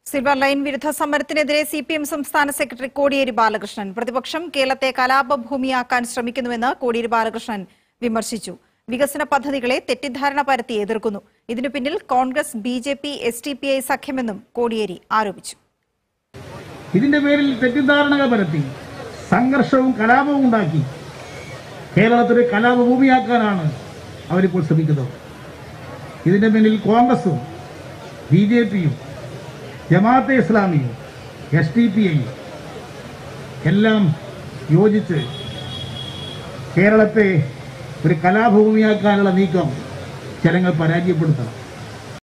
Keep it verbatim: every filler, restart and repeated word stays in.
Silver line വിരുദ്ധ സമരത്തിനെതിരെ C P M സംസ്ഥാന സെക്രട്ടറി കോടിയേരി ബാലകൃഷ്ണൻ പ്രതിപക്ഷം കേരളത്തെ കലാപഭൂമിയാക്കാൻ ശ്രമിക്കുന്നുവെന്ന് കോടിയേരി ബാലകൃഷ്ണൻ വിമർശിച്ചു. വികസന പദ്ധതികളെ തെറ്റിദ്ധാരണ പരത്തി എതിർക്കുന്നു. ഇതിനു പിന്നിൽ Congress, B J P, S D P I സഖ്യമെന്നും കോടിയേരി ആരോപിച്ചു. ഇതിന്റെ പേരിൽ തെറ്റിദ്ധാരണകൾ പരത്തി സംഘർഷവും കലാപവും ഉണ്ടാക്കി കേരളത്തിലെ കലാപഭൂമിയാക്കാനാണ് അവരിപ്പോൾ ശ്രമിക്കുന്നത്. ഇതിന്റെ പിന്നിൽ കോൺഗ്രസും ബി ജെ പിയും ജമാഅത്തെ ഇസ്ലാമിയും എസ് ഡി പി ഐയും എല്ലാം യോജിച്ച് കേരളത്തെ ഒരു കലാഭൂമിയാക്കാനുള്ള നീക്കം ജനങ്ങൾ പരാജയപ്പെടുത്തണം.